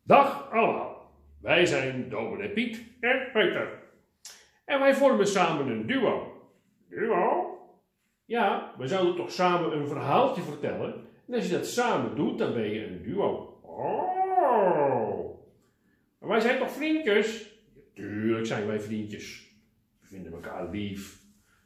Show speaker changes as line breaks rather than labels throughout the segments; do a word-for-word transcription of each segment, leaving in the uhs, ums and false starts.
Dag allemaal, wij zijn dominee Piet en Peter. En wij vormen samen een duo. Duo? Ja, we zouden toch samen een verhaaltje vertellen. En als je dat samen doet, dan ben je een duo. Oh! Maar wij zijn toch vriendjes? Tuurlijk zijn wij vriendjes. We vinden elkaar lief.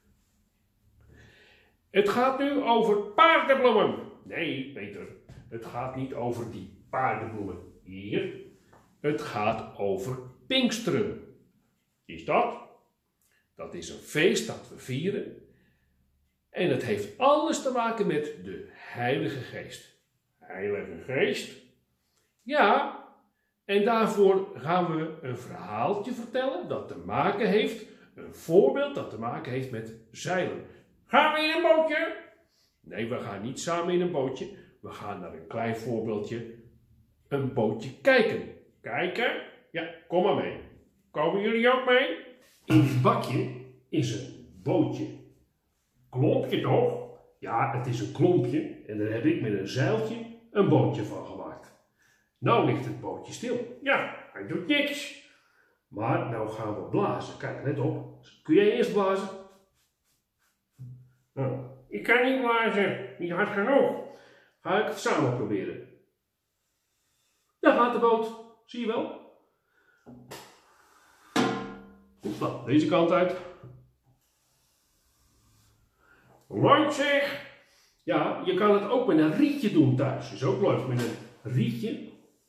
Het gaat nu over paardenbloemen. Nee, Peter, het gaat niet over die paardenbloemen hier. Het gaat over Pinksteren. Is dat? Dat is een feest dat we vieren. En het heeft alles te maken met de Heilige Geest. Heilige Geest? Ja, en daarvoor gaan we een verhaaltje vertellen dat te maken heeft, een voorbeeld dat te maken heeft met zeilen. Gaan we in een bootje? Nee, we gaan niet samen in een bootje. We gaan naar een klein voorbeeldje, een bootje kijken. Kijken? Ja, kom maar mee. Komen jullie ook mee? In dit bakje is een bootje. Klompje toch? Ja, het is een klompje en daar heb ik met een zeiltje een bootje van gemaakt. Nou ligt het bootje stil. Ja, hij doet niks. Maar nou gaan we blazen. Kijk, let op. Kun jij eerst blazen? Nou, ik kan niet blazen. Niet hard genoeg. Ga ik het samen proberen. Daar gaat de boot. Zie je wel? Goed, deze kant uit. Leuk zeg! Ja, je kan het ook met een rietje doen thuis. Is ook leuk met een rietje.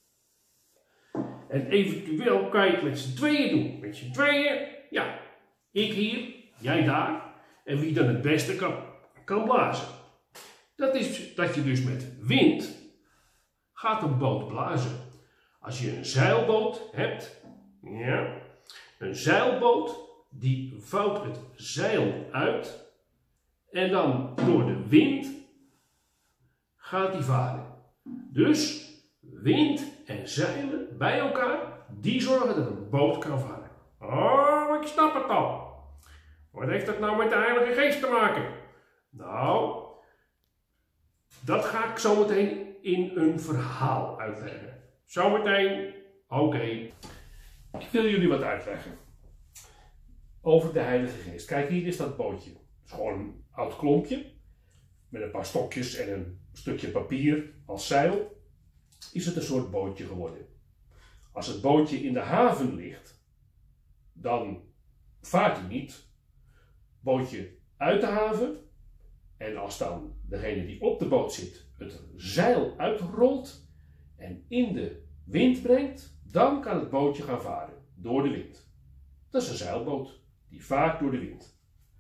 En eventueel kan je het met z'n tweeën doen. Met z'n tweeën, ja. Ik hier, jij daar. En wie dan het beste kan, kan blazen. Dat is dat je dus met wind gaat een boot blazen. Als je een zeilboot hebt, ja, een zeilboot, die vouwt het zeil uit. En dan door de wind gaat die varen. Dus wind en zeilen bij elkaar, die zorgen dat een boot kan varen. Oh, ik snap het al. Wat heeft dat nou met de Heilige Geest te maken? Nou, dat ga ik zo meteen in een verhaal uitleggen. Zometeen, oké. Okay. Ik wil jullie wat uitleggen over de Heilige Geest. Kijk, hier is dat bootje. Het is gewoon een oud klompje met een paar stokjes en een stukje papier als zeil. Is het een soort bootje geworden. Als het bootje in de haven ligt, dan vaart hij niet. Bootje uit de haven. En als dan degene die op de boot zit het zeil uitrolt en in de wind brengt, dan kan het bootje gaan varen door de wind. Dat is een zeilboot die vaart door de wind.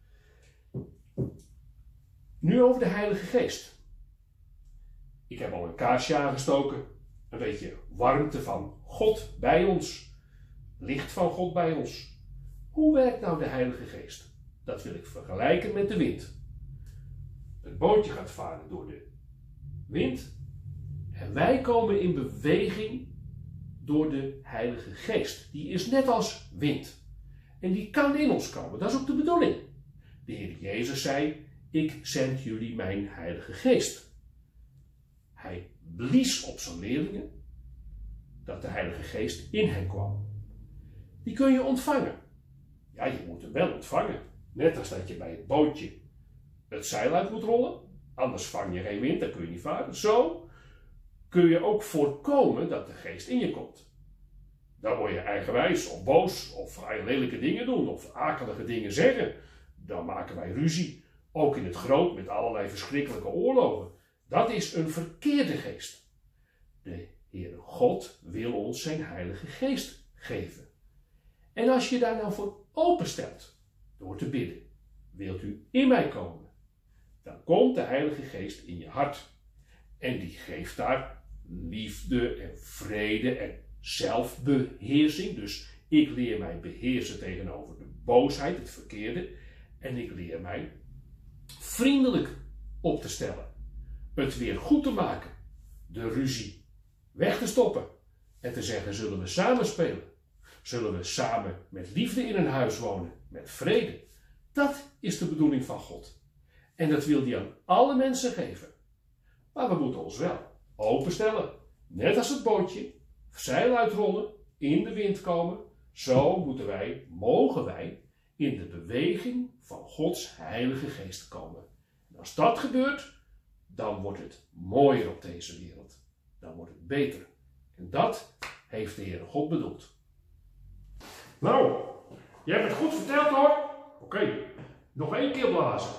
Nu over de Heilige Geest. Ik heb al een kaarsje aangestoken. Een beetje warmte van God bij ons. Licht van God bij ons. Hoe werkt nou de Heilige Geest? Dat wil ik vergelijken met de wind. Het bootje gaat varen door de wind. En wij komen in beweging door de Heilige Geest. Die is net als wind. En die kan in ons komen. Dat is ook de bedoeling. De Heer Jezus zei: ik zend jullie mijn Heilige Geest. Hij blies op zijn leerlingen dat de Heilige Geest in hen kwam. Die kun je ontvangen. Ja, je moet hem wel ontvangen. Net als dat je bij het bootje het zeil uit moet rollen. Anders vang je geen wind, dan kun je niet varen. Zo kun je ook voorkomen dat de Geest in je komt. Dan word je eigenwijs of boos of ga je lelijke dingen doen of akelige dingen zeggen. Dan maken wij ruzie. Ook in het groot met allerlei verschrikkelijke oorlogen. Dat is een verkeerde geest. De Heere God wil ons zijn Heilige Geest geven. En als je daar nou voor openstelt, door te bidden, wilt u in mij komen, dan komt de Heilige Geest in je hart. En die geeft daar liefde en vrede en zelfbeheersing. Dus ik leer mij beheersen tegenover de boosheid, het verkeerde. En ik leer mij vriendelijk op te stellen. Het weer goed te maken. De ruzie weg te stoppen. En te zeggen, zullen we samen spelen? Zullen we samen met liefde in een huis wonen? Met vrede? Dat is de bedoeling van God. En dat wil hij aan alle mensen geven. Maar we moeten ons wel openstellen. Net als het bootje zeil uitrollen, in de wind komen. Zo moeten wij, mogen wij, in de beweging van Gods Heilige Geest komen. En als dat gebeurt, dan wordt het mooier op deze wereld. Dan wordt het beter. En dat heeft de Heere God bedoeld. Nou, je hebt het goed verteld hoor. Oké, okay, nog één keer blazen.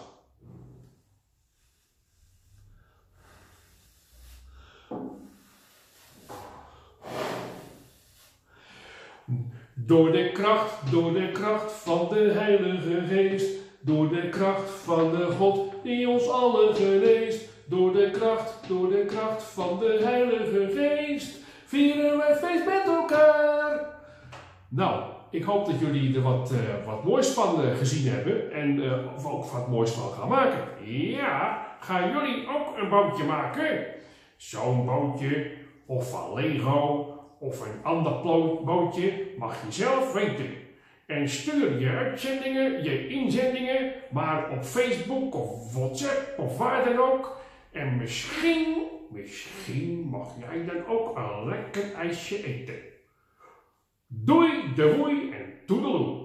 Door de kracht, door de kracht van de Heilige Geest, door de kracht van de God die ons allen geneest, door de kracht, door de kracht van de Heilige Geest, vieren we feest met elkaar. Nou, ik hoop dat jullie er wat, uh, wat moois van uh, gezien hebben en uh, of ook wat moois van gaan maken. Ja, gaan jullie ook een bootje maken? Zo'n bootje, of van Lego, of een ander bootje, mag je zelf weten. En stuur je uitzendingen, je inzendingen, maar op Facebook of WhatsApp of waar dan ook. En misschien, misschien mag jij dan ook een lekker ijsje eten. Doei, de woei en toedeloe.